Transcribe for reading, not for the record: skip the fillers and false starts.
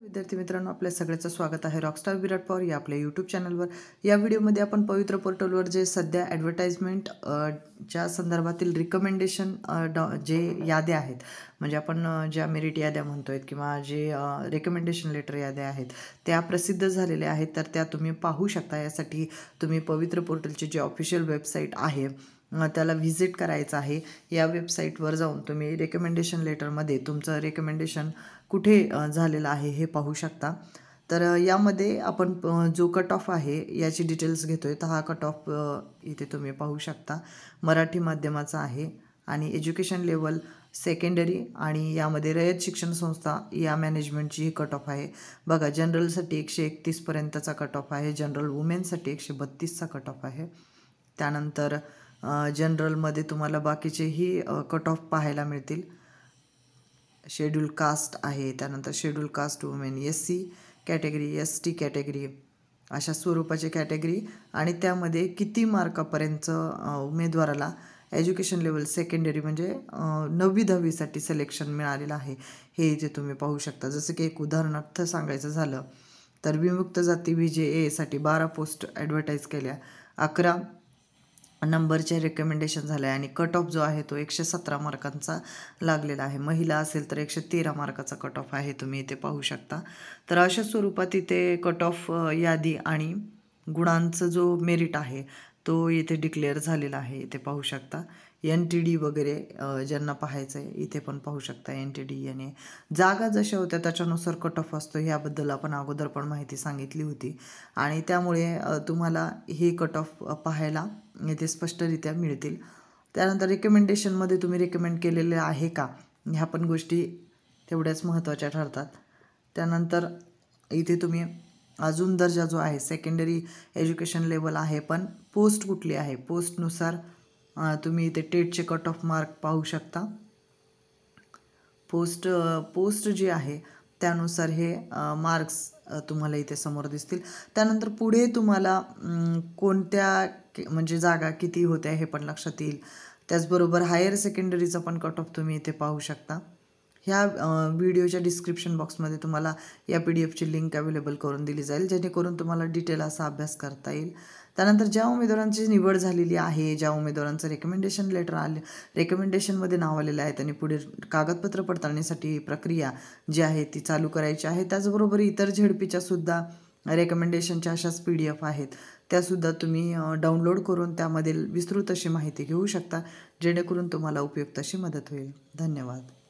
विद्यार्थी मित्रांनो, आपल्या सगळ्यांचं स्वागत आहे रॉकस्टार विराट पवार या आपल्या यूट्यूब चॅनलवर। या व्हिडिओमध्ये आपण पवित्र पोर्टलवर जे सध्या ॲडव्हर्टाइजमेंट च्या संदर्भातील रिकमेंडेशन जे याद्या आहेत, म्हणजे आपण ज्या मेरिट याद्या म्हणतोय किंवा जे रिकमेंडेशन लेटर याद्या आहेत त्या प्रसिद्ध झालेल्या आहेत, तर त्या तुम्ही पाहू शकता। यासाठी तुम्ही पवित्र पोर्टलची जी ऑफिशियल वेबसाईट आहे त्याला व्हिजिट करायचं आहे। या वेबसाईटवर जाऊन तुम्ही रिकमेंडेशन लेटरमध्ये तुमचं रिकमेंडेशन कुठे झालेलं आहे हे पाहू शकता। तर यामध्ये आपण जो कट ऑफ आहे याची डिटेल्स घेतोय, तर हा कट ऑफ इथे तुम्ही पाहू शकता। मराठी माध्यमाचा आहे आणि एज्युकेशन लेवल सेकंडरी आणि यामध्ये रयत शिक्षण संस्था या मॅनेजमेंटची ही कट ऑफ आहे। बघा, जनरलसाठी 131 पर्यंतचा कट ऑफ आहे, जनरल वुमेनसाठी 132चा कट ऑफ आहे। त्यानंतर जनरलमध्ये तुम्हाला बाकीचेही कट ऑफ पाहायला मिळतील। शेड्यूल कास्ट आहे, त्यानंतर schedule caste women, SC category, ST category, अशा स्वरूपाचे कॅटेगरी आणि त्यामध्ये किती मार्कापर्यंत उमेदवाराला एज्युकेशन लेवल सेकंडरी म्हणजे 9वी-10वीसाठी सिलेक्शन मिळालेलं आहे हे इथे तुम्ही पाहू शकता। जसं की एक उदाहरणार्थ सांगायचं झालं तर विमुक्त जाती VJA साठी 12 पोस्ट ॲडव्हर्टाईज केल्या, 11 नंबरचे रिकमेंडेशन झाले आणि कट ऑफ जो आहे तो 117 मार्कांचा लागलेला आहे। महिला असेल तर 113 मार्काचा कट ऑफ आहे, तुम्ही इथे पाहू शकता। तर अशा स्वरूपात इथे कट ऑफ यादी आणि गुणांचा जो मेरिट आहे तो इथे डिक्लेअर झालेला आहे, इथे पाहू शकता। NTD वगैरे ज्यांना पाहायचं आहे इथे पण पाहू शकता। NTD याने जागा जशा होत्या त्याच्यानुसार कट ऑफ असतो, याबद्दल आपण अगोदर पण माहिती सांगितली होती आणि त्यामुळे तुम्हाला हे कट ऑफ पाहायला इथे स्पष्टरित्या मिळतील। त्यानंतर रिकमेंडेशनमध्ये तुम्ही रिकमेंड केलेले आहे का, ह्या पण गोष्टी तेवढ्याच महत्त्वाच्या ठरतात। त्यानंतर इथे तुम्ही अजून दर्जा जो आहे सेकंडरी एज्युकेशन लेवल आहे, पण पोस्ट कुठली आहे, पोस्टनुसार तुम्ही इथे टेटचे कट ऑफ मार्क पाहू शकता। पोस्ट जी आहे त्यानुसार हे मार्क्स तुम्हाला इथे समोर दिसतील। त्यानंतर पुढे तुम्हाला कोणत्या म्हणजे जागा किती होत्या हे पण लक्षात येईल। त्याचबरोबर हायर सेकंडरीचा पण कट ऑफ तुम्ही इथे पाहू शकता। ह्या व्हिडिओच्या डिस्क्रिप्शन बॉक्समध्ये तुम्हाला या PDF ची लिंक अवेलेबल करून दिली जाईल, जेणेकरून तुम्हाला डिटेल असा अभ्यास करता येईल। त्यानंतर ज्या उमेदवारांची निवड झालेली आहे, ज्या उमेदवारांचं रिकमेंडेशन लेटर रिकमेंडेशनमध्ये नाव आलेलं आहे, त्यांनी पुढे कागदपत्र पडताळणीसाठी प्रक्रिया जी आहे ती चालू करायची आहे। त्याचबरोबर इतर झेडपीच्या सुद्धा रिकमेंडेशनच्या अशाच PDF आहेत, त्यासुद्धा तुम्ही डाउनलोड करून त्यामधील विस्तृत अशी माहिती घेऊ शकता, जेणेकरून तुम्हाला उपयुक्त अशी मदत होईल। धन्यवाद।